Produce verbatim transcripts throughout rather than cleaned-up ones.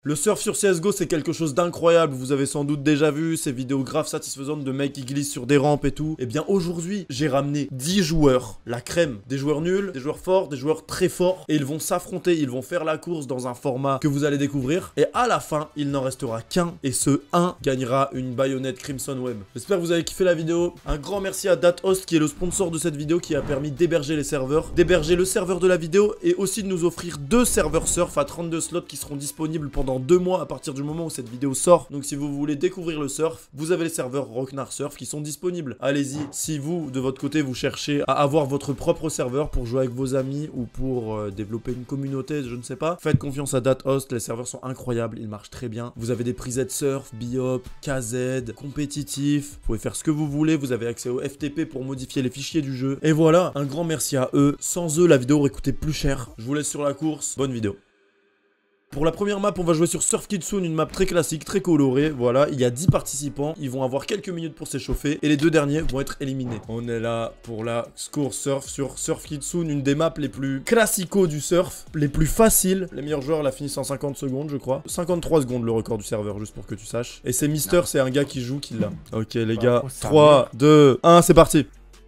Le surf sur C S G O, c'est quelque chose d'incroyable, vous avez sans doute déjà vu ces vidéos graves satisfaisantes de mecs qui glissent sur des rampes et tout. Et bien aujourd'hui, j'ai ramené dix joueurs, la crème, des joueurs nuls, des joueurs forts, des joueurs très forts, et ils vont s'affronter, ils vont faire la course dans un format que vous allez découvrir, et à la fin, il n'en restera qu'un, et ce un gagnera une baïonnette Crimson Web. J'espère que vous avez kiffé la vidéo, un grand merci à DatHost qui est le sponsor de cette vidéo, qui a permis d'héberger les serveurs, d'héberger le serveur de la vidéo, et aussi de nous offrir deux serveurs surf à trente-deux slots qui seront disponibles pendant deux mois à partir du moment où cette vidéo sort. Donc si vous voulez découvrir le surf, vous avez les serveurs Rocknar Surf qui sont disponibles. Allez-y, si vous de votre côté vous cherchez à avoir votre propre serveur pour jouer avec vos amis ou pour euh, développer une communauté, je ne sais pas, faites confiance à DatHost, les serveurs sont incroyables, ils marchent très bien. Vous avez des presets surf, biop, K Z, compétitif, vous pouvez faire ce que vous voulez, vous avez accès au F T P pour modifier les fichiers du jeu. Et voilà, un grand merci à eux, sans eux la vidéo aurait coûté plus cher. Je vous laisse sur la course, bonne vidéo. Pour la première map, on va jouer sur Surf Kitsune, une map très classique, très colorée. Voilà, il y a dix participants. Ils vont avoir quelques minutes pour s'échauffer. Et les deux derniers vont être éliminés. On est là pour la course surf sur Surf Kitsune, une des maps les plus classico du surf, les plus faciles. Les meilleurs joueurs la finissent en cinquante secondes, je crois. cinquante-trois secondes le record du serveur, juste pour que tu saches. Et c'est Mister, c'est un gars qui joue qui l'a. Ok, les gars, trois, deux, un, c'est parti.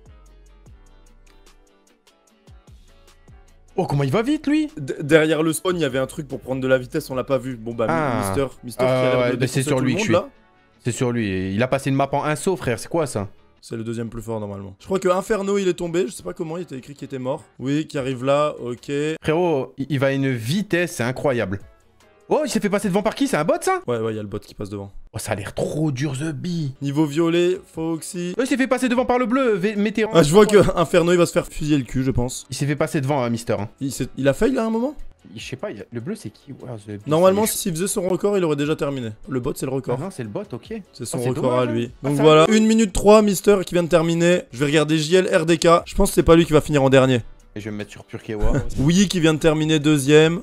Oh, comment il va vite, lui. D Derrière le spawn, il y avait un truc pour prendre de la vitesse, on l'a pas vu. Bon bah, ah. Mister, Mister euh, qui a l'air ouais, de bah c'est sur lui que je suis. C'est sur lui. Il a passé une map en un saut, frère. C'est quoi ça? C'est le deuxième plus fort normalement. Je crois que Inferno il est tombé, je sais pas comment, il était écrit qu'il était mort. Oui, qui arrive là, ok. Frérot, il va à une vitesse, c'est incroyable. Oh, il s'est fait passer devant par qui? C'est un bot ça? Ouais, ouais, il y a le bot qui passe devant. Oh, ça a l'air trop dur, The Bee. Niveau violet, Foxy. Oh, il s'est fait passer devant par le bleu, Météor. Ah, je vois que Inferno il va se faire fusiller le cul, je pense. Il s'est fait passer devant, hein, Mister. Hein. Il, il a fail là à un moment? Je sais pas, il a... le bleu c'est qui? Wow, The Bee, normalement, s'il faisait son record, il aurait déjà terminé. Le bot, c'est le record. Ah non, c'est le bot, ok. C'est son oh, record dommage, à lui. hein. Donc ah, voilà, une minute trois, Mister qui vient de terminer. Je vais regarder J L R D K. Je pense que c'est pas lui qui va finir en dernier. Et je vais me mettre sur Purkewa. Oui qui vient de terminer deuxième.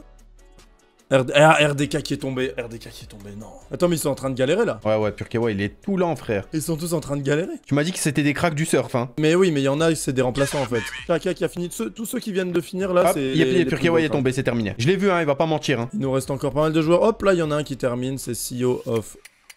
R D... Ah, R D K qui est tombé, R D K qui est tombé, non. Attends, mais ils sont en train de galérer là. Ouais, ouais, Purkewa, il est tout lent, frère. Ils sont tous en train de galérer. Tu m'as dit que c'était des cracks du surf, hein. Mais oui, mais il y en a, c'est des remplaçants en fait. Kaka qui a fini, ceux, tous ceux qui viennent de finir là, c'est. Purkewa est tombé, c'est terminé. Je l'ai vu, hein, il va pas mentir. Hein. Il nous reste encore pas mal de joueurs. Hop, là, il y en a un qui termine, c'est C E O of.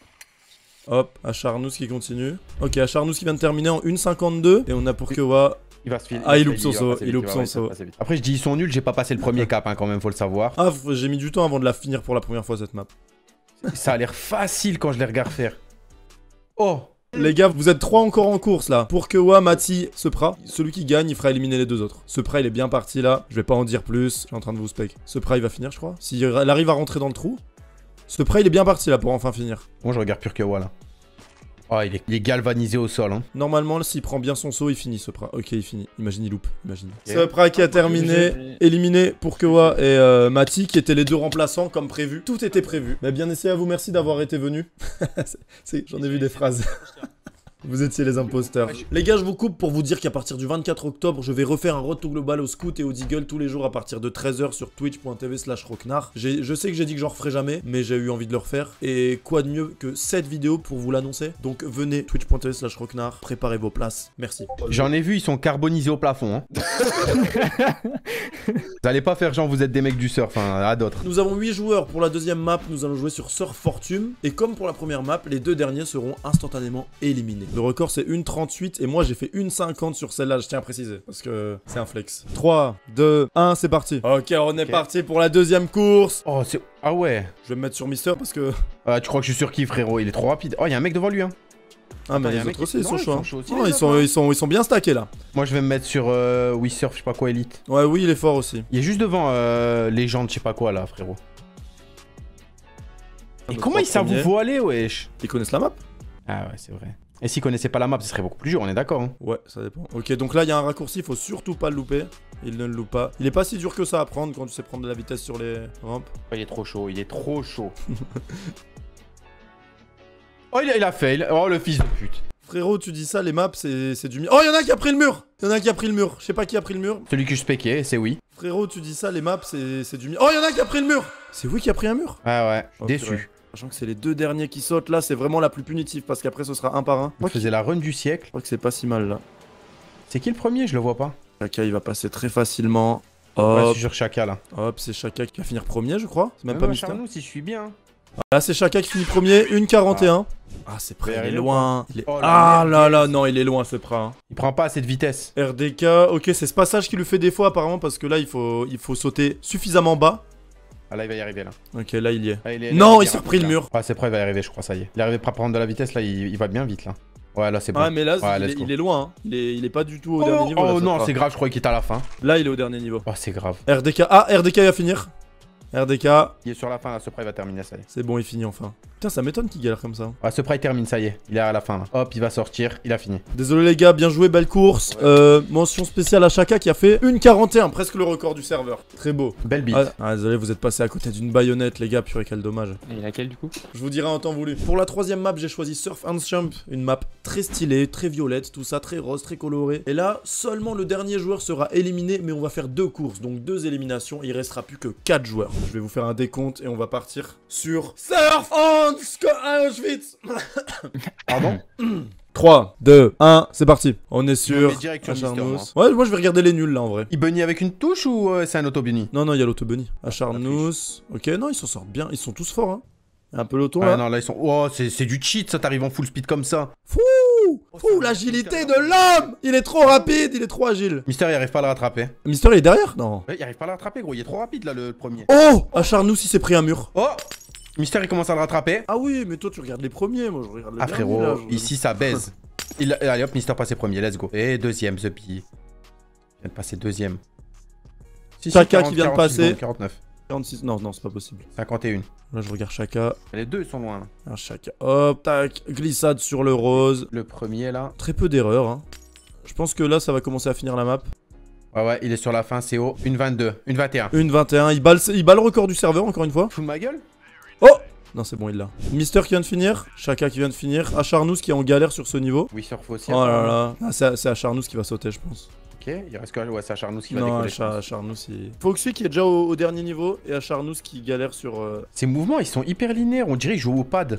Hop, Acharnous qui continue. Ok, Acharnous qui vient de terminer en une cinquante-deux. Et on a Purkewa. Il va se filer. Ah, il loupe son saut, il loupe son saut. Après, je dis ils sont nuls, j'ai pas passé le premier cap, hein, quand même, faut le savoir. Ah, j'ai mis du temps avant de la finir pour la première fois cette map. Ça a l'air facile quand je les regarde faire. Oh! Les gars, vous êtes trois encore en course là. Purkewa, Mati, Supra. Celui qui gagne, il fera éliminer les deux autres. Supra, il est bien parti là. Je vais pas en dire plus. Je suis en train de vous spec. Supra, il va finir, je crois. S'il arrive à rentrer dans le trou. Supra, il est bien parti là pour enfin finir. Bon, je regarde Purkewa là. Oh, il est, il est galvanisé au sol. Hein. Normalement, s'il prend bien son saut, il finit, Supra. Ok, il finit. Imagine, il loupe. Imagine. Okay. Supra qui a terminé, éliminé Purkewa et euh, Mati, qui étaient les deux remplaçants, comme prévu. Tout était prévu. Mais bien essayé à vous, merci d'avoir été venu. J'en ai vu des phrases. Vous étiez les imposteurs. Les gars, je vous coupe pour vous dire qu'à partir du vingt-quatre octobre, je vais refaire un retour global au scout et au deagle tous les jours à partir de treize heures sur twitch point tv slash rocknar. Je sais que j'ai dit que j'en referai jamais, mais j'ai eu envie de le refaire. Et quoi de mieux que cette vidéo pour vous l'annoncer? Donc venez, twitch point tv slash rocknar, préparez vos places. Merci. J'en ai vu, ils sont carbonisés au plafond. Hein. Vous allez pas faire genre vous êtes des mecs du surf, hein, à d'autres. Nous avons huit joueurs pour la deuxième map, nous allons jouer sur Surf Fortune. Et comme pour la première map, les deux derniers seront instantanément éliminés. Le record c'est une trente-huit et moi j'ai fait une cinquante sur celle-là, je tiens à préciser. Parce que c'est un flex. trois, deux, un, c'est parti. Ok, on est okay. parti pour la deuxième course. Oh, c'est... Ah ouais. Je vais me mettre sur Mister parce que... Ah, tu crois que je suis sur qui, frérot? Il est trop rapide. Oh, il y a un mec devant lui, hein. Ah, mais les autres aussi, ils sont chauds. Ils sont, ils, sont, ils sont bien stackés là. Moi je vais me mettre sur euh, We Surf, je sais pas quoi, Elite. Ouais, oui, il est fort aussi. Il est juste devant euh, Légende, je sais pas quoi là, frérot. Et comment ils savent où faut aller, wesh? Ils connaissent la map? Ah ouais, c'est vrai. Et s'ils connaissaient pas la map, ce serait beaucoup plus dur, on est d'accord, hein? Ouais, ça dépend. Ok, donc là, il y a un raccourci, il faut surtout pas le louper. Il ne le loupe pas. Il est pas si dur que ça à prendre quand tu sais prendre de la vitesse sur les rampes. Oh, il est trop chaud, il est trop chaud. Oh, il a, il a fail. Oh, le fils de pute. Frérot, tu dis ça, les maps, c'est du... Oh, il y en a un qui a pris le mur. Il y en a un qui a pris le mur. Je sais pas qui a pris le mur. Celui que je spéquais, c'est oui. Frérot, tu dis ça, les maps, c'est du... Oh, il y en a un qui a pris le mur. C'est oui qui a pris un mur. Ah ouais, oh, déçu. Sachant que c'est les deux derniers qui sautent là, c'est vraiment la plus punitive parce qu'après ce sera un par un. On faisait la run du siècle. Je crois que c'est pas si mal là. C'est qui le premier? Je le vois pas. Kaka il va passer très facilement. Ouais, je Hop, suis sur Chaka là. hop, c'est Chaka qui va finir premier, je crois. C'est même Ouais, pas ouais, Mister. Charnou, si je suis bien. Là, c'est Chaka qui finit premier, une quarante et un. Ah, c'est prêt, Il va il est arriver loin. Il est... Oh, la ah merde, là yes. là, non, il est loin, c'est prêt. Hein. Il prend pas assez de vitesse. R D K, ok, c'est ce passage qui lui fait défaut apparemment parce que là, il faut, il faut sauter suffisamment bas. Ah là, il va y arriver là. Ok, là, il y est. Là, il est- là, Non, est il s'est repris le là. mur. Ouais, c'est prêt, il va y arriver, je crois, ça y est. Il est arrivé à prendre de la vitesse, là, il, il va bien vite là. Ouais, là, c'est bon. Ouais, mais là, Ouais, il, let's est, go. il est loin. Hein. Il, est, il est pas du tout au Oh, dernier niveau. là, oh ça non, fera. c'est grave, je croyais qu'il était à la fin. Là, il est au dernier niveau. Oh, c'est grave. R D K, ah, R D K va finir. R D K, Il est sur la fin là, ce prêt, il va terminer, ça y est. c'est bon, il finit enfin. Putain, ça m'étonne qu'il galère comme ça. Ouais, ce prêt, il termine, ça y est. Il est à la fin là. Hop, il va sortir, il a fini. Désolé les gars, bien joué, belle course. Ouais. Euh, mention spéciale à Chaka qui a fait une quarante et un, presque le record du serveur. Très beau. Belle bite. Ah, ah, désolé, vous êtes passé à côté d'une baïonnette, les gars, purée, quel dommage. Et laquelle du coup? Je vous dirai en temps voulu. Pour la troisième map, j'ai choisi Surf and Jump, une map très stylée, très violette, tout ça, très rose, très coloré. Et là, seulement le dernier joueur sera éliminé, mais on va faire deux courses, donc deux éliminations. Il restera plus que quatre joueurs. Je vais vous faire un décompte et on va partir sur Surf and Auschwitz. Pardon? trois, deux, un, c'est parti. On est sur met direct sur Mister, Acharnous. Ouais, moi je vais regarder les nuls là en vrai. Il bunny avec une touche ou euh, c'est un auto-bunny? Non, non, il y a l'autobunny. Acharnous. Ok, non, ils s'en sortent bien. Ils sont tous forts, hein. Il y a un peu l'auto Ah là. non, là ils sont. Oh, c'est c'est du cheat, ça t'arrive en full speed comme ça. Fou Fou, l'agilité de l'homme. Il est trop rapide, il est trop agile. Mister, il arrive pas à le rattraper. Mister, il est derrière? Non. Ouais, il arrive pas à le rattraper, gros. Il est trop rapide là, le premier. Oh Acharnous, il s'est pris un mur. Oh! Mister, il commence à le rattraper. Ah oui, mais toi tu regardes les premiers, moi je regarde les Ah derniers, frérot, là, je- ici ça baise. Il... Allez hop, Mister passé premier, let's go. Et deuxième, The P. Il vient de passer deuxième. Si, si, Chaka quarante, qui vient de quarante-six passer. secondes, quarante-neuf. quarante-six, non, non, c'est pas possible. cinquante et un. Là je regarde Chaka. Les deux ils sont loin là. Un Chaka. Hop, tac, glissade sur le rose. Le premier là. Très peu d'erreurs, hein. Je pense que là ça va commencer à finir la map. Ouais, ouais, il est sur la fin, c'est haut. Une vingt-deux, une vingt et un. Une vingt et un, il bat, le... il bat le record du serveur encore une fois. Fous de ma gueule? Oh non, c'est bon, il l'a. Mister qui vient de finir, Chaka qui vient de finir, Acharnous qui est en galère sur ce niveau. Oui, surf aussi. Oh là apparemment. là, ah, c'est c'est Acharnous qui va sauter, je pense. Ok, il reste que ouais, c'est Acharnous qui va Non, décoller. Acha- Acharnous, il... Foxy qui est déjà au, au dernier niveau et Acharnous qui galère sur... euh, Ces mouvements, ils sont hyper linéaires, on dirait qu'ils jouent au pad.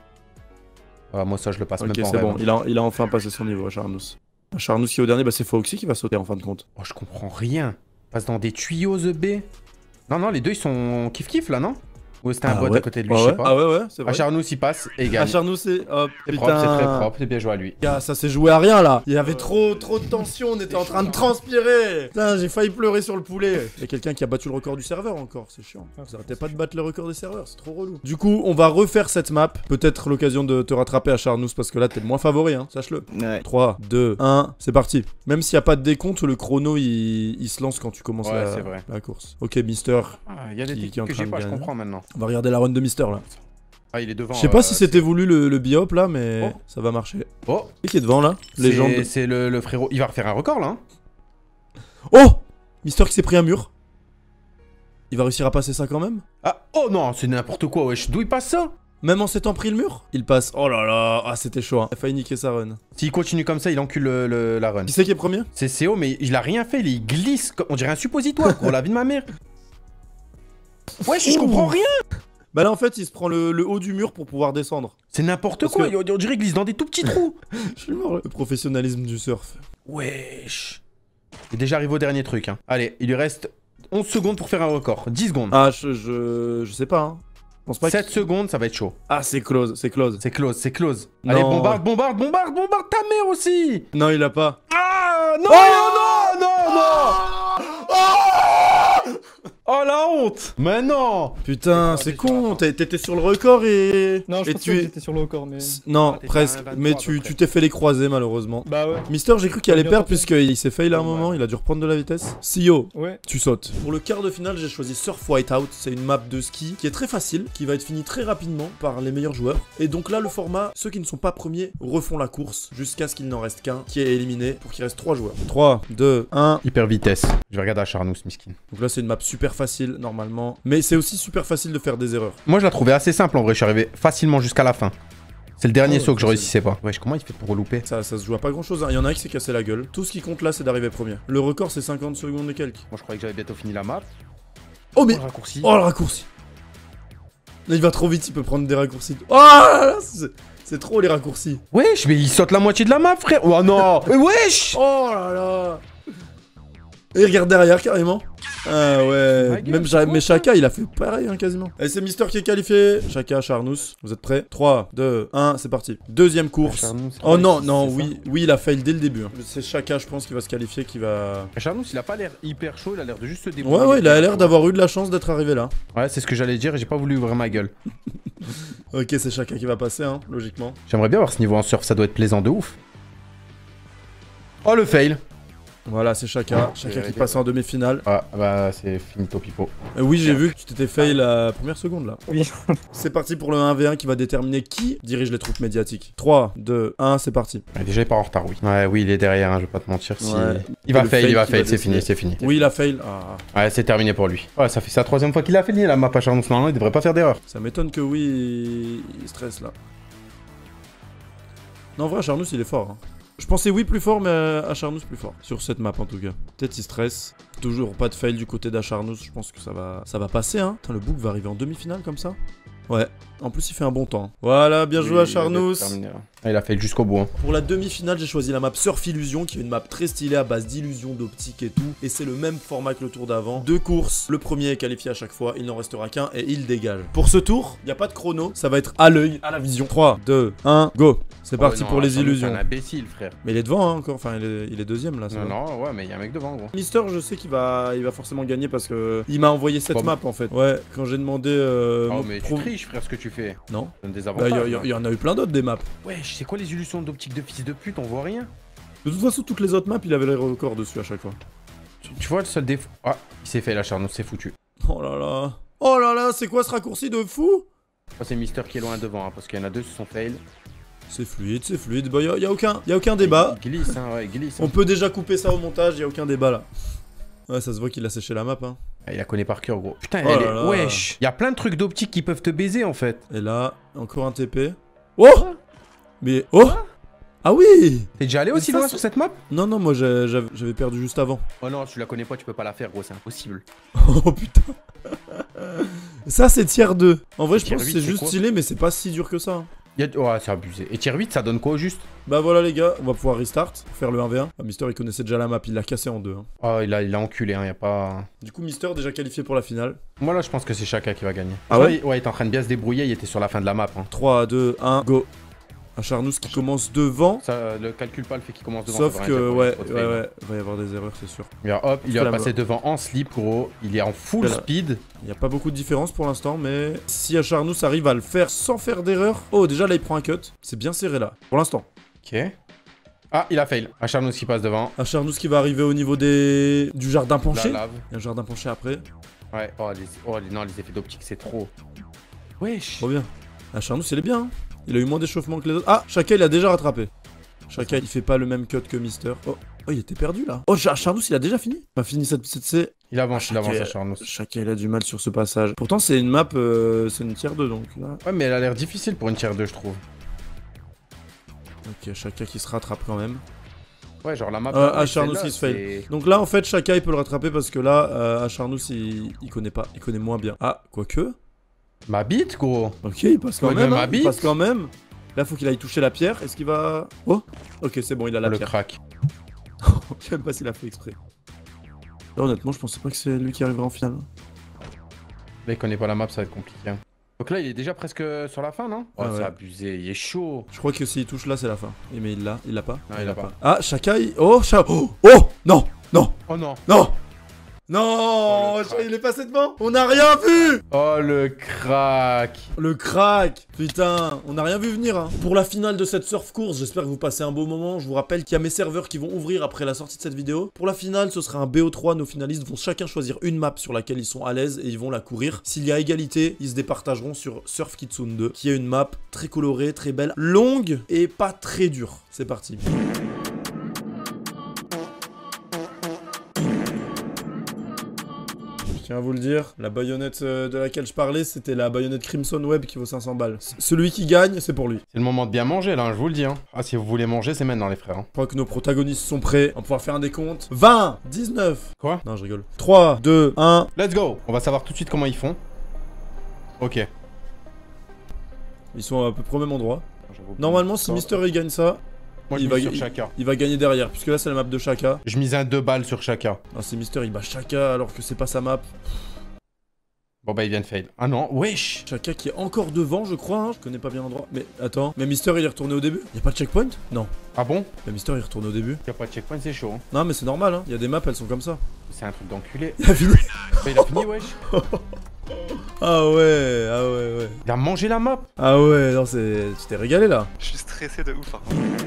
Ah, moi ça, je le passe Ok, même pas en c'est rêve, bon, hein. il a, il a enfin passé son niveau, Acharnous. Acharnos qui est au dernier, bah c'est Foxy qui va sauter en fin de compte. Oh, je comprends rien. Il passe dans des tuyaux, The B. Non, non, les deux, ils sont kiff-kiff là, non? Ou c'était un Ah bot ouais. à côté de lui, Ah je ouais, sais pas. ah ouais, ouais, c'est vrai. Acharnos, il passe et il gagne. Acharnos, c'est... Hop, C'est putain. propre, c'est très propre, c'est bien joué à lui. Gars, ça s'est joué à rien là. Il y avait trop trop de tension, on était en train de transpirer. Putain, j'ai failli pleurer sur le poulet. Il y a quelqu'un qui a battu le record du serveur encore, c'est chiant. Vous arrêtez pas de battre le record des serveurs, c'est trop relou. Du coup, on va refaire cette map. Peut-être l'occasion de te rattraper à Acharnos parce que là t'es le moins favori, hein, sache-le. Ouais. trois, deux, un, c'est parti. Même s'il n'y a pas de décompte, le chrono il, il se lance quand tu commences Ouais, la, c'est vrai. la course. Ok, Mister. Ah, il y a des Qui- techniques qui est en que train j'ai de pas, je gagner. comprends maintenant. On va regarder la run de Mister là. Ah, il est devant. Je sais pas euh, si c'était voulu le, le biop là, mais Oh. ça va marcher. Oh, Qui est devant là? c'est Légende. c'est le, le frérot. Il va refaire un record là. Hein. Oh! Mister qui s'est pris un mur. Il va réussir à passer ça quand même? Ah, oh non, c'est n'importe quoi, wesh. D'où il passe ça? Même en s'étant pris le mur? Il passe. Oh là là, ah c'était chaud. Hein. Il a failli niquer sa run. S'il continue comme ça, il encule le- le- la run. Qui c'est qui est premier? C'est C O, mais il a rien fait, il glisse. comme- On dirait un suppositoire, gros, la vie de ma mère. Wesh, je comprends rien. Bah là en fait il se prend le, le haut du mur pour pouvoir descendre. C'est n'importe Parce quoi, que- on dirait qu'il glisse dans des tout petits trous. Je suis mort. Le professionnalisme du surf. Wesh. Il est déjà arrivé au dernier truc. Hein. Allez, il lui reste onze secondes pour faire un record. dix secondes. Ah je, je, je sais pas hein. Je pense pas sept qu'il- secondes, ça va être chaud. Ah c'est close, c'est close. C'est close, c'est close. Non. Allez, bombarde, bombarde, bombarde, bombarde ta mère aussi. Non il a pas. Ah non, Oh non, non, non. Oh la honte. Mais non. Putain c'est con, t'es- t'étais sur le record et... Non, je et pense tu que es... j'étais sur le record, mais. Non, Ah, t'étais presque, à un vingt-trois mais à peu tu près. tu t'es fait les croiser malheureusement. Bah ouais. Mister, j'ai cru qu'il allait Bien perdre tenté. puisqu'il s'est fail à un Ouais. moment, il a dû reprendre de la vitesse. Sio, Ouais. tu sautes. Pour le quart de finale, j'ai choisi Surf Whiteout. C'est une map de ski qui est très facile, qui va être finie très rapidement par les meilleurs joueurs. Et donc là, le format, ceux qui ne sont pas premiers refont la course jusqu'à ce qu'il n'en reste qu'un qui est éliminé pour qu'il reste trois joueurs. trois, deux, un. Hyper vitesse. Je vais regarder Acharnos, miskin. Donc là, c'est une map super facile normalement. Mais c'est aussi super facile de faire des erreurs. Moi, je la trouvais assez simple en vrai. Je suis arrivé facilement jusqu'à la fin. C'est le dernier Oh, saut que je facile. réussissais pas. Wesh, comment il fait pour louper? Ça, ça se joue à pas grand chose. Il y en a un qui s'est cassé la gueule. Tout ce qui compte là, c'est d'arriver premier. Le record, c'est cinquante secondes et quelques. Moi, je croyais que j'avais bientôt fini la map. Oh, mais. Oh, le raccourci. Oh le raccourci. Il va trop vite, il peut prendre des raccourcis. Oh là là, c'est- c'est trop les raccourcis. Wesh, mais il saute la moitié de la map, frère. Oh non. Mais wesh. Oh là là. Et regarde derrière carrément. Ah ouais. gueule, Même c'est mais Shaka il a fait pareil hein, quasiment. Et c'est Mister qui est qualifié. Shaka, Charnous, vous êtes prêts? trois, deux, un, c'est parti. Deuxième course. Charnous, Oh non, c'est non, ça. oui, oui, il a fail dès le début. hein. C'est Shaka, je pense, qui va se qualifier, qui va... Charnous, il a pas l'air hyper chaud, il a l'air de juste se débrouiller. Ouais, ouais, il a l'air d'avoir eu de la chance d'être arrivé là. Ouais, c'est ce que j'allais dire et j'ai pas voulu ouvrir ma gueule. Ok, c'est Shaka qui va passer, hein, logiquement. J'aimerais bien voir ce niveau en surf, ça doit être plaisant de ouf. Oh le fail. Voilà, c'est Shaka. Shaka qui passe en demi-finale. Ah bah c'est finito pipo. Euh, oui, j'ai vu que tu t'étais fail la première seconde là. Oui. C'est parti pour le un v un qui va déterminer qui dirige les troupes médiatiques. trois, deux, un, c'est parti. Ouais, déjà il part en retard, oui. Ouais, oui, il est derrière, hein, je vais pas te mentir. Si... Ouais. Il va Le fail, fail il va qui fail, va c'est fini, décider. c'est fini. Oui, il a fail. Ah, Ouais, c'est terminé pour lui. Ouais, ça fait sa troisième fois qu'il a fini la map à Charnous. Normalement, il devrait pas faire d'erreur. ça m'étonne que oui, il... il stresse là. Non, en vrai, Charnous, il est fort. Hein. Je pensais oui plus fort, mais Acharnous plus fort. Sur cette map en tout cas. Peut-être il stresse. Toujours pas de fail du côté d'Acharnous. Je pense que ça va, ça va passer. Hein. Putain, le book va arriver en demi-finale comme ça. Ouais. En plus, il fait un bon temps. Voilà, bien joué Acharnous. Ah, il a fait jusqu'au bout. Hein. Pour la demi-finale, j'ai choisi la map Surf Illusion, qui est une map très stylée à base d'illusions, d'optique et tout. Et c'est le même format que le tour d'avant. Deux courses. Le premier est qualifié à chaque fois. Il n'en restera qu'un et il dégage. Pour ce tour, il n'y a pas de chrono. Ça va être à l'œil, à la vision. trois, deux, un, go. C'est parti Oh, non, pour les illusions. C'est un imbécile, frère. Mais il est devant hein, encore. Enfin, il est, il est deuxième là. Ça Non, va. non, ouais, mais il y a un mec devant, gros. Mister, je sais qu'il va, il va forcément gagner parce que il m'a envoyé cette Bon. map en fait. Ouais, quand j'ai demandé. Euh, Oh, mon mais pro- tu triches, frère, ce que tu fais. Non. Ça donne des Bah, avantages. il y, y- y en a eu plein d'autres des maps. Ouais, je sais quoi les illusions d'optique de fils de pute, on voit rien. De toute façon, toutes les autres maps, il avait les records dessus à chaque fois. Tu, tu vois le seul défaut. Ah, il s'est fait la Charnous, c'est foutu. Oh là là. Oh là là, c'est quoi ce raccourci de fou? Oh, c'est Mister qui est loin devant, hein, parce qu'il y en a deux qui sont fail. C'est fluide, c'est fluide. Bah, y a, y a aucun, y a aucun débat. Il glisse, hein, ouais, il glisse. On Hein. peut déjà couper ça au montage, y a aucun débat là. Ouais, ça se voit qu'il a séché la map. Hein. Ah, il la connaît par cœur, gros. Putain, Oh elle là est. là. Wesh. Il y a plein de trucs d'optique qui peuvent te baiser en fait. Et là, encore un T P. Oh! Mais. Oh! Ah oui! T'es déjà allé Mais aussi ça, loin c'est- sur cette map? Non, non, moi j'ai- j'avais j'avais perdu juste avant. Oh non, tu la connais pas, tu peux pas la faire, gros, c'est impossible. Oh putain. Ça, c'est tiers deux. En vrai, je Tier pense que huit, c'est c'est juste quoi stylé, mais c'est pas si dur que ça. hein. Il y a... Ouais, c'est abusé. Et tier huit, ça donne quoi au juste? Bah voilà, les gars, on va pouvoir restart, faire le un v un. Ah, Mister, il connaissait déjà la map, il l'a cassé en deux. hein. Oh, il a, il a enculé, hein, y a pas. Du coup, Mister, déjà qualifié pour la finale. Moi là, je pense que c'est Shaka qui va gagner. Ah ouais? il... Ouais, il est en train de bien se débrouiller, il était sur la fin de la map. Hein. trois, deux, un, go. Acharnous qui commence devant. Ça, euh, le calcul pas le fait qu'il commence devant. Sauf ça veut que, rien dire pour ouais, les spots ouais, fail, hein. ouais, il va y avoir des erreurs, c'est sûr. Regarde, hop, il Parce va que passer la- devant en slip, gros. Il est en full Voilà. speed. Il n'y a pas beaucoup de différence pour l'instant, mais si Acharnous arrive à le faire sans faire d'erreur. Oh, déjà là, il prend un cut. C'est bien serré là, pour l'instant. Ok. Ah, il a fail. Acharnous qui passe devant. Acharnous qui va arriver au niveau des... du jardin penché. La lave. Il y a un jardin penché après. Ouais, oh, les... oh les... non, les effets d'optique, c'est trop. Wesh. Trop bien. Acharnous, il est bien. hein. Il a eu moins d'échauffement que les autres. Ah, Shaka, il a déjà rattrapé. Shaka, il fait pas le même cut que Mister. Oh, oh il était perdu là. Oh, Acharnous, il a déjà fini. Il a fini cette cette C. Il avance, il avance, Shaka, Acharnous. Shaka, il a du mal sur ce passage. Pourtant, c'est une map, euh, c'est une tier deux donc là. Ouais, mais elle a l'air difficile pour une tier deux, je trouve. Ok, Shaka qui se rattrape quand même. Ouais, genre la map. Euh, ouais, Acharnous celle-là, qui se fail. c'est- Donc là, en fait, Shaka, il peut le rattraper parce que là, euh, Acharnos, il... il connaît pas. Il connaît moins bien. Ah, quoique. Ma bite, gros. Ok, il passe quand Ouais, même. même hein, ma il bite. passe quand même. Là, faut qu'il aille toucher la pierre. Est-ce qu'il va. Oh ok, c'est bon, il a la le pierre. crack. Je sais même pas s'il a fait exprès. Là, honnêtement, je pensais pas que c'est lui qui arriverait en finale. Là, il connaît pas la map, ça va être compliqué. hein. Donc là, il est déjà presque sur la fin, non? Oh, Ah c'est ouais. abusé, il est chaud. Je crois que s'il touche là, c'est la fin. Et mais il l'a, il l'a pas. Non, il l'a pas. Ah, Shaka, il... Oh, Shaka. Oh, oh non, non, Oh non. non Non Oh, le Shaka, crack. il est passé devant. On n'a rien vu. Oh le crack. Le crack. Putain, on n'a rien vu venir. Hein. Pour la finale de cette surf course, j'espère que vous passez un beau moment. Je vous rappelle qu'il y a mes serveurs qui vont ouvrir après la sortie de cette vidéo. Pour la finale, ce sera un B O trois. Nos finalistes vont chacun choisir une map sur laquelle ils sont à l'aise et ils vont la courir. S'il y a égalité, ils se départageront sur Surf Kitsune deux, qui est une map très colorée, très belle, longue et pas très dure. C'est parti. Je tiens à vous le dire, la baïonnette euh, de laquelle je parlais, c'était la baïonnette Crimson Web qui vaut cinq cents balles. C- Celui qui gagne, c'est pour lui. C'est le moment de bien manger là, hein, je vous le dis. Hein. Ah, si vous voulez manger, c'est maintenant les frères. Hein. Je crois que nos protagonistes sont prêts. On va pouvoir faire un décompte. vingt, dix-neuf. Quoi? Non, je rigole. trois, deux, un. Let's go. On va savoir tout de suite comment ils font. Ok. Ils sont à peu près au même endroit. Normalement, si Mister il gagne ça, Moi, je il, va, mise sur il, Shaka. il va gagner derrière, puisque là c'est la map de Shaka. Je mise un deux balles sur Shaka. Ah, c'est Mister, il bat Shaka alors que c'est pas sa map. Bon bah il vient de fail. Ah non, wesh. Shaka qui est encore devant, je crois. Hein. Je connais pas bien l'endroit. Mais attends, mais Mister il est retourné au début. Y a pas de checkpoint? Non. Ah bon? Mais Mister il est retourné au début. Y'a pas de checkpoint, c'est chaud. Hein. Non, mais c'est normal. Hein. Y a des maps, elles sont comme ça. C'est un truc d'enculé. Il a fini. Bah, il a fini, wesh. Ah ouais, ah ouais, ouais. Il a mangé la map. Ah ouais, non, c'est. Tu t'es régalé là. Je suis stressé de ouf. Hein.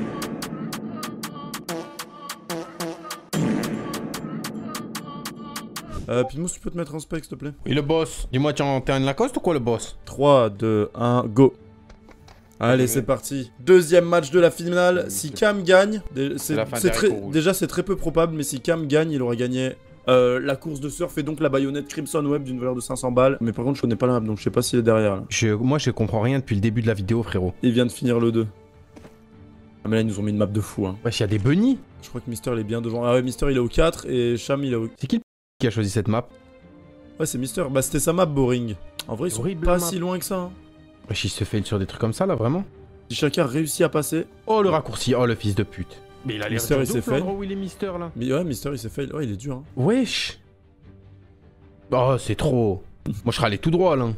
Euh, Pimous, tu peux te mettre en spec, s'il te plaît? Oui, le boss. Dis-moi, t'es en terrain de Lacoste ou quoi, le boss? trois, deux, un, go. Allez, Ok. c'est parti. Deuxième match de la finale. Si Cam gagne, dé- c'est la fin c'est des très, haricots rouges. déjà c'est très peu probable, mais si Cam gagne, il aura gagné euh, la course de surf et donc la baïonnette Crimson Web d'une valeur de cinq cents balles. Mais par contre, je connais pas la map, donc je sais pas s'il est derrière là. je, Moi, je comprends rien depuis le début de la vidéo, frérot. Il vient de finir le deux. Ah mais là, ils nous ont mis une map de fou. Hein. Wesh, y'a des bunnies. Je crois que Mister il est bien devant. Ah ouais, Mister il est au quatre et Cham il est au... C'est qui le qui a choisi cette map? Ouais, c'est Mister. Bah c'était sa map boring. En vrai, ils sont Horrible, pas la map. si loin que ça. Hein. Wesh, il se fait sur des trucs comme ça, là, vraiment? Si chacun réussit à passer... Oh, le raccourci. Oh, le fils de pute. Mais il a l'air Mister, de il s'est ouf, fait. l'endroit où il est Mister, là. Mais ouais, Mister il s'est fail. Ouais, il est dur. Hein. Wesh. Oh, c'est trop. Moi, je serais allé tout droit, là.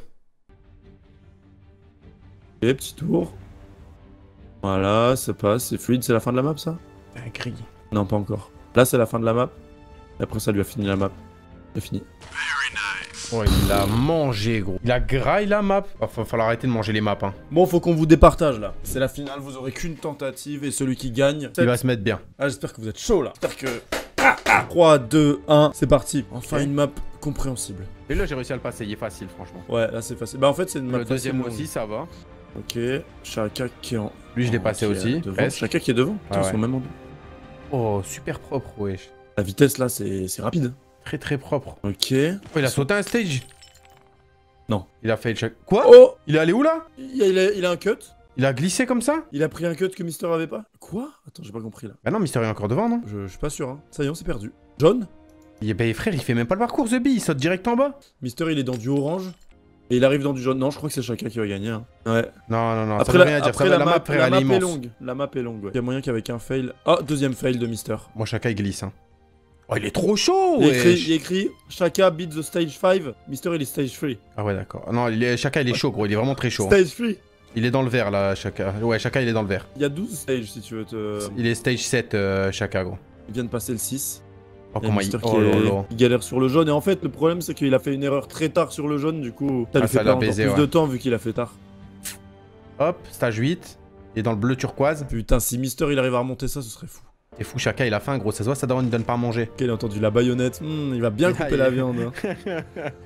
Et petit tour. Voilà, ça passe, c'est fluide, c'est la fin de la map ça? Un gris. Non, pas encore. Là, c'est la fin de la map. Et après, ça lui a fini la map. Il a fini. Oh, il l'a mangé, gros. Il a graille la map. Va fa- falloir arrêter de manger les maps, hein. Bon, faut qu'on vous départage là. C'est la finale, vous aurez qu'une tentative et celui qui gagne. Il va se mettre bien. Ah, j'espère que vous êtes chaud là. J'espère que. Ah, ah. trois, deux, un, c'est parti. Enfin, Ok. une map compréhensible. Et là, j'ai réussi à le passer. Il est facile, franchement. Ouais, là, c'est facile. Bah, en fait, c'est une map Le deuxième facile, aussi, ça va. Ok, Shaka qui est en. Lui, je l'ai en- passé qui est aussi. devant. presque. Shaka qui est devant. Putain, Ah ils ouais. sont même en... Oh, super propre, wesh. La vitesse là, c'est c'est rapide. Très, très propre. Ok. Oh, il a sauté un stage. Non. Il a fait le check. Quoi? Oh, Il est allé où, là? il a, il a- il a un cut. Il a glissé comme ça? Il a pris un cut que Mister avait pas. Quoi? Attends, j'ai pas compris là. Bah non, Mister est encore devant, non? Je, je suis pas sûr. Hein. Ça y est, on s'est perdu. Jaune. Il est... Bah, frère, il fait même pas le parcours, The Bee. Il saute direct en bas. Mister, il est dans du orange. Et il arrive dans du jaune. Non, je crois que c'est Shaka qui va gagner. Hein. Ouais. Non, non, non. Après, ça veut la, rien dire. après Ça la, veut- la map, map, frère, la elle map est est immense. longue. La map est longue. Ouais. Il y a moyen qu'avec un fail. Ah, deuxième fail de Mister. Moi, Shaka, il glisse, hein. Oh, il est trop chaud, Il y a écrit, wesh. il y a écrit Shaka beat the stage cinq. Mister, il est stage trois. Ah ouais, d'accord. Non, il est... Shaka, il est chaud, gros. Il est vraiment très chaud. hein. Stage trois. Il est dans le vert, là, Shaka. Ouais, Shaka, il est dans le vert. Il y a douze stages si tu veux te. Il est stage sept, euh, Shaka, gros. Il vient de passer le six. Oh, Il y a comment il... Mister qui Oh, est- lolo. il galère sur le jaune. Et en fait, le problème, c'est qu'il a fait une erreur très tard sur le jaune. Du coup, ça lui Ah, fait ça l'a perdre encore baisé, plus ouais. de temps vu qu'il a fait tard. Hop, stage huit. Il est dans le bleu turquoise. Putain, si Mister il arrive à remonter ça, ce serait fou. C'est fou, Shaka, il a faim, gros. Ça se voit, ça daronne, il donne pas à manger. Ok, il a entendu la baïonnette. Hmm, il va bien couper la viande. hein.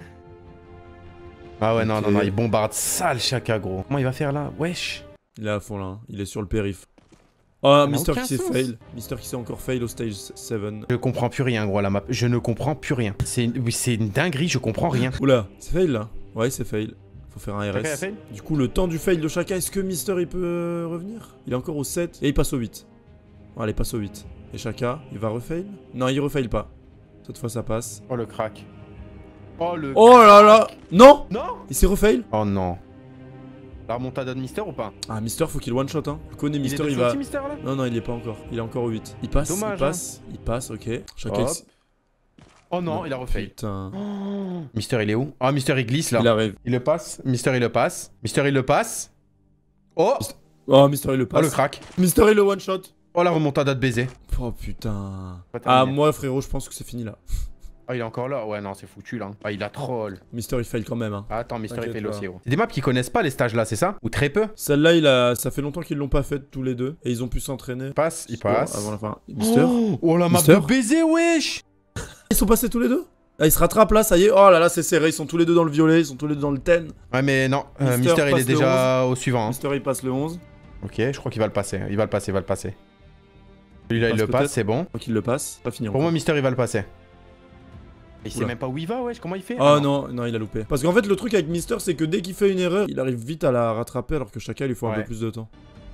Ah ouais, non, Ok. non, non, il bombarde sale, Shaka, gros. Comment il va faire là? Wesh. Il est à fond là. hein. Il est sur le périph. Ah, n'a Mister aucun qui s'est sens. fail. Mister qui s'est encore fail au stage sept. Je comprends plus rien, gros, à la map. Je ne comprends plus rien. C'est une... oui, c'est une dinguerie, je comprends rien. Oula, c'est fail là. Ouais, c'est fail. Faut faire un R Shaka, il a S. fail. Du coup, le temps du fail de Shaka, est-ce que Mister il peut euh, revenir? Il est encore au sept et il passe au huit. Allez, il passe au huit. Et Shaka, il va refail? Non, il refail pas. Cette fois, ça passe. Oh, le crack. Oh, le... Oh là là! Non! Non. Il s'est refail? Oh non. La remontada de Mister ou pas? Ah, Mister, faut qu'il one shot. Hein. Je connais Il Mister, est il de va. sortie, Mister, là? Non, non, il est pas encore. Il est encore au huit. Il passe, Dommage, il passe, il passe, ok. Shaka, Hop. il... Oh non, il a refail. Putain. Oh. Mister, il est où? Ah, Mister, il glisse là. Il arrive. Il le passe. Mister, il le passe. Mister, il le passe. Oh! Oh, Mister, il le Oh, passe. le crack. Mister, il le one shot. Oh, la remontada de baiser. Oh putain. Pas terminé. Ah, moi, frérot, je pense que c'est fini là. Ah, il est encore là? Ouais, non, c'est foutu là. Ah, il a troll. Mister, il fail quand même. Hein. Ah, attends, Mister, il T'inquiète fait pas. l'océan. C'est des maps qui connaissent pas les stages là, c'est ça? Ou très peu? Celle-là, il a... ça fait longtemps qu'ils l'ont pas faite tous les deux. Et ils ont pu s'entraîner. Il passe, il passe. Avant la fin. Mister. Oh, oh, la map Mister de baiser, wesh! Ils sont passés tous les deux? Ah, ils se rattrapent là, ça y est. Oh là là, c'est serré. Ils sont tous les deux dans le violet. Ils sont tous les deux dans le ten. Ouais, mais non, euh, Mister Mister, il passe est le déjà au suivant. hein. Mister, il passe le onze. Ok, je crois qu'il va le passer. Il va le passer, il va le passer. Celui-là, il Passe le passe, peut-être. c'est bon. Donc il le passe. Pas fini Pour encore. moi, Mister, il va le passer. Il sait Oula. même pas où il va, wesh, comment il fait? Oh non, non, il a loupé. Parce qu'en fait, le truc avec Mister, c'est que dès qu'il fait une erreur, il arrive vite à la rattraper alors que chacun il lui faut un Ouais. peu plus de temps.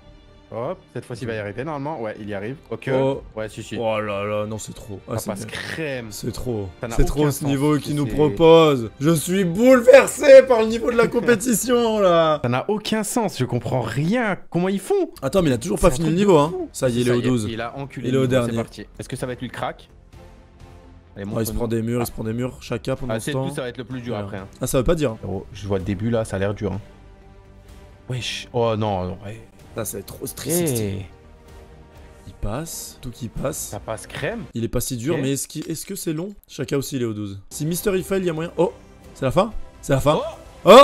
Hop, cette fois-ci il va y arriver normalement. Ouais, il y arrive. Ok. Oh. Ouais, si, si. Oh là là, non, c'est trop. Ah, Ça c'est passe bien. crème. C'est trop. Ça n'a C'est trop aucun ce sens. niveau qu'il nous C'est- propose. Je suis bouleversé par le niveau de la compétition là. Ça n'a aucun sens, je comprends rien. Comment ils font? Attends, mais il a toujours pas C'est un fini le truc niveau, de hein. fou. Ça y est, il est Ça au douze. Il a enculé. Il est au le niveau, dernier. C'est parti. Est-ce que ça va être lui le crack? Allez, Oh, il se montre-nous. prend des murs, Ah. il se prend des murs. Chacun pendant Ah, ce c'est temps. plus, ça va être le plus dur Voilà. après. Hein. Ah, ça veut pas dire. Oh, je vois le début là, ça a l'air dur. Hein. Wesh. Oh non, non. Ouais. Ça, c'est trop stressé. Eh, Il passe, tout qui passe. ça passe crème. Il est pas si dur, Ok. mais est-ce qu'il- est-ce que c'est long? Chacun aussi, il est au douze. Si Mister il fail, il y a moyen. Oh, c'est la fin? C'est la fin? Oh!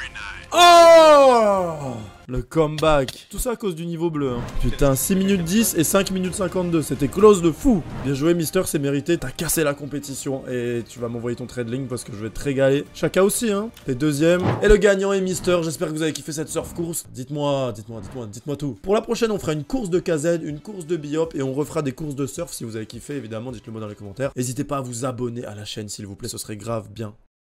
Oh! Le comeback. Tout ça à cause du niveau bleu. Hein. Putain, six minutes dix et cinq minutes cinquante-deux. C'était close de fou. Bien joué, Mister, c'est mérité. T'as cassé la compétition. Et tu vas m'envoyer ton trade link parce que je vais te régaler. Chacun aussi, hein. T'es deuxième. Et le gagnant est Mister. J'espère que vous avez kiffé cette surf course. Dites-moi, dites-moi, dites-moi, dites-moi tout. Pour la prochaine, on fera une course de K Z, une course de Biop et on refera des courses de surf. Si vous avez kiffé, évidemment, dites-le moi dans les commentaires. N'hésitez pas à vous abonner à la chaîne, s'il vous plaît. Ce serait grave bien.